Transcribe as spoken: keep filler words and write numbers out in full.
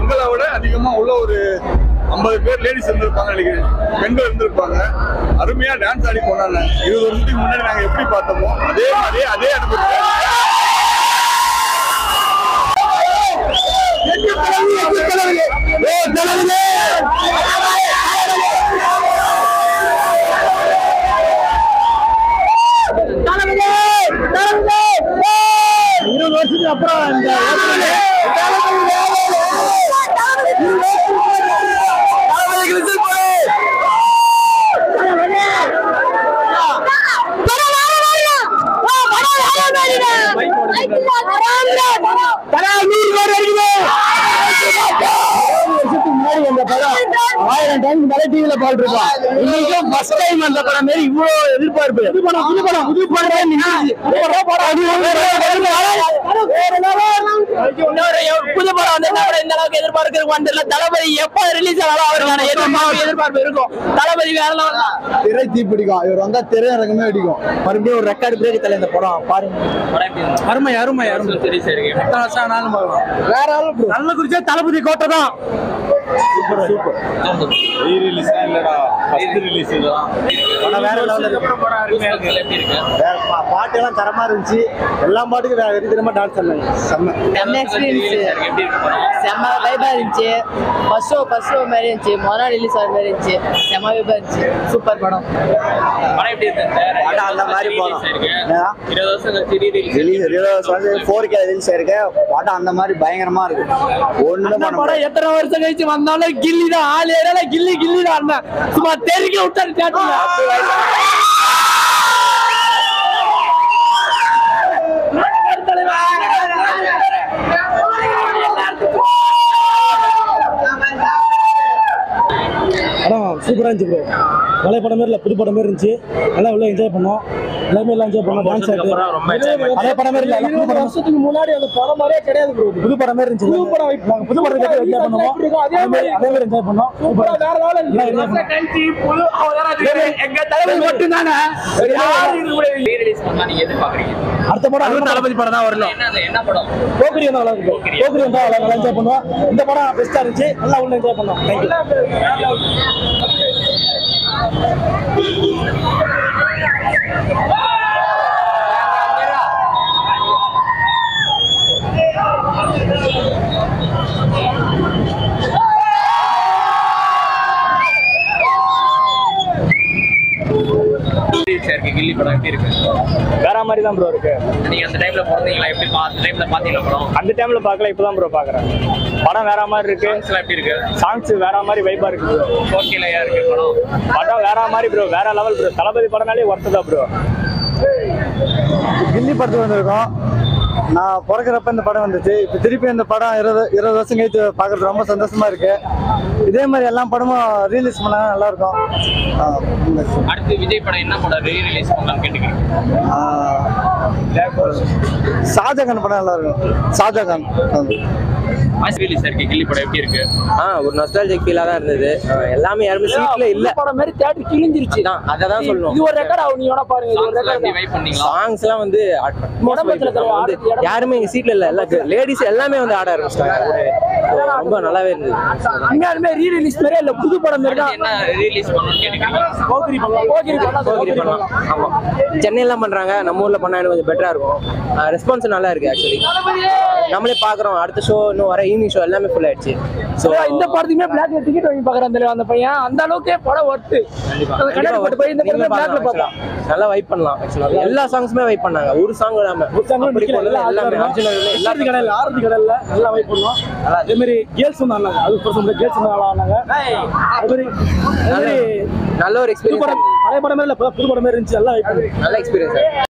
எங்களை விட அதிகமா உள்ள ஒரு ஐம்பது பேர் லேடிஸ் இருந்திருப்பாங்க நினைக்கிறேன், பெண்கள் இருந்திருப்பாங்க. அருமையா டான்ஸ் ஆடி போனாங்க. இருபது வருஷத்துக்கு முன்னாடி நாங்க எப்படி பார்த்தோமோ அதே மாதிரியே அதே அனுபவத்தை இருபது வருஷத்துக்கு அப்புறம் ஆயிரம் டைம் நிறைய டிவில பாத்துருப்போம். இன்னைக்கும் ஃபர்ஸ்ட் டைம் அந்த படம் மாதிரி இவ்வளவு எதிர்பார்ப்பு. புது படம் புது படம் புது படம் புது படம் வந்து இந்த அளவுக்கு எதிர்பார்க்க வந்ததுல தளபதி எப்ப ரிலீஸ் ஆனாலும் அவருக்கான எதிர்பார்ப்பு இருக்கும். தளபதி வேற திரை தீ பிடிக்கும். இவர் வந்தா திரை இறக்கமே அடிக்கும். மறுபடியும் ஒரு ரெக்கார்டு பிரேக் தலை இந்த படம் பாருங்க. அருமை அருமை அருமை. சரி சரி வேற ஆளு நல்ல குறிச்சா தளபதி கோட்டை தான். Super super. ரீ ரிலீஸ் இல்லடா, ஃபர்ஸ்ட் ரிலீஸ் இதுதான். படம் வேற லெவல்ல இருக்கு. படம் அருமையா இருக்கு. எப்படி இருக்கு? பாட்டு எல்லாம் தரமா இருந்துச்சு. எல்லா பாட்டுக்கும் வேற விதமா டான்ஸ் பண்ணாங்க. செம்ம செம்ம எக்ஸ்பீரியன்ஸ். எப்படி இருக்கு படம்? செம்ம வைபா இருந்துச்சு. ஃபர்ஸ்ட் ஷோ ஃபர்ஸ்ட் ஷோ மாதிரி இருந்துச்சு. மொதல் ரிலீஸ் ஆன மாதிரி இருந்துச்சு. செம்ம வைபா இருந்துச்சு. சூப்பர் படம். படம் எப்படி இருக்கு? படம் அந்த மாதிரி படம். இருபது வருஷம் கழிச்சு ரீ ரிலீஸ் இருபது வருஷம் ஃபோர் கே ரிலீஸ் ஆயிருக்கு. படம் அந்த மாதிரி பயங்கரமா இருக்கு. ஒண்ணு படம் எத்தனை வருஷம் கழிச்சு வந்தாலும் கில்லி தான். ஆள் ஏறல கில்லி கில்லி தான். சும்மா தெரிக்க விட்டாரு தியேட்டர்ல. படம் சூப்பரா இருந்துச்சு ப்ரோ. பழைய படம் மாதிரி இல்லை, புது படம் மாதிரி இருந்துச்சு. நல்லா உள்ள என்ஜாய் பண்ணோம். எல்லாமே எல்லாம் என்ஜாய் பண்ணோம். டான்ஸ் ஆடி பழைய படம் மாதிரி இல்லை, இருபது வருஷத்துக்கு முன்னாடி அந்த படம் மாதிரியே கிடையாது ப்ரோ. புது படம் மாதிரி இருந்துச்சு. புது படம் நாங்கள் புது படம் கேட்டு என்ஜாய் பண்ணுவோம். அதே மாதிரி அதே மாதிரி என்ஜாய் பண்ணோம். சூப்பரா வேற லெவல்ல இருந்துச்சு. புது எங்க தலைவர் மட்டும் தானே ரீ ரிலீஸ் பண்ணா நீங்க எதிர்பார்க்கறீங்க? அடுத்த படம் அது தளபதி படம் தான் வரணும். என்ன என்ன படம்? போக்கிரி வந்தா நல்லா இருக்கும். போக்கிரி வந்தா நல்லா என்ஜாய் பண்ணுவோம். இந்த படம் பெஸ்டா இருந்துச்சு. நல்லா உள்ள என்ஜாய் பண்ணோம். Thank you. கில்லி படம் எப்படி இருக்கு? வேற மாதிரி தான் ப்ரோ இருக்கு. நீங்க அந்த டைம்ல போறீங்களா? எப்படி அந்த டைம்ல பாத்தீங்களா படம்? அந்த டைம்ல பார்க்கல, இப்பதான் ப்ரோ பாக்குறேன். படம் வேற மாதிரி இருக்கு. சாங்ஸ்லாம் எப்படி இருக்கு? சாங்ஸ் வேற மாதிரி வைபா இருக்கு ப்ரோ. ஓகேலயா இருக்கு படம். படம் வேற மாதிரி ப்ரோ, வேற லெவல் ப்ரோ. தளபதி படம்னாலே ஒர்த்து தான் ப்ரோ. கில்லி படத்துக்கு வந்திருக்கோம். நான் பிறக்கிறப்ப இந்த படம் வந்துச்சு. இப்போ திருப்பி இந்த படம் இருபது இருபது வருஷம் கழித்து பார்க்கறது ரொம்ப சந்தோஷமா இருக்கு. இதே மாதிரி எல்லா படமும் ரீலீஸ் பண்ணா நல்லா இருக்கும். அடுத்து விஜய் படம் என்ன படம் ரீ ரிலீஸ் பண்ணலாம் கேட்டுக்கிறேன்? ஷாஜகான் படம் நல்லா இருக்கும். ஷாஜகான் ரிலீஸ் இருக்கு. கில்லி படம் எப்படி இருக்கு? ஆ ஒரு நாஸ்டால்ஜிக் ஃபீலா தான் இருந்தது. எல்லாமே யாருமே சீட்ல இல்ல. படம் மாதிரி தியேட்டர் கிழிஞ்சிருச்சு. அத தான் சொல்லணும். இது ஒரு ரெக்கார்ட் ஆகும். நீ வேணா பாருங்க. இது ஒரு ரெக்கார்ட். வைப் பண்ணீங்களா? சாங்ஸ்லாம் வந்து யாருமே இங்க சீட்ல இல்ல. எல்லா லேடிஸ் எல்லாமே வந்து ஆட ஆரம்பிச்சிட்டாங்க. ரொம்ப நல்லாவே இருந்தது. இங்கேயுமே ரீ ரிலீஸ் மாதிரியே இல்ல, புது படம் மாதிரி தான். என்ன ரிலீஸ் பண்ணனும் கேக்குறீங்க? போகிரி பண்ணலாம். போகிரி பண்ணலாம். போகிரி பண்ணலாம். ஆமா. சென்னையில பண்றாங்க. நம்ம ஊர்ல பண்ணா கொஞ்சம் பெட்டரா இருக்கும். ரெஸ்பான்ஸ் நல்லா இருக்கு ஆக்சுவலி. நம்மளே பாக்குறோம். அடுத்த ஷோ இன்னும் வர ஈவினிங் ஷோ எல்லாமே ஃபுல் ஆயிடுச்சு. சோ இந்த படத்துக்குமே பிளாக்ல டிக்கெட் வாங்கி பாக்குறான் அந்த பையன். அந்த அளவுக்கு படம் ஒர்த். கண்டிப்பா பட் போய் இந்த படத்துல பிளாக்ல பார்த்தோம். நல்லா வைப் பண்ணலாம் ஆக்சுவலி. எல்லா சாங்ஸ்மே வைப் பண்ணாங்க. ஒரு சாங் இல்லாம ஒரு சாங் எல்லாமே ஒரிஜினல் எல்லாரும் கடல்ல ஆரத்தி கடல்ல நல்லா வைப் பண்ணோம். அதே மாதிரி கேர்ள்ஸ் வந்தாங்க. அது பர்சன்ட் கேர்ள்ஸ் வந்தாங்க. அதே மாதிரி நல்ல ஒரு எக்ஸ்பீரியன்ஸ். பழைய படம் மாதிரி இல்ல, புது படம் மாதிரி இருந்துச்சு. நல்லா வைப் பண்ணி நல்ல எக்ஸ்பீரியன்ஸ்.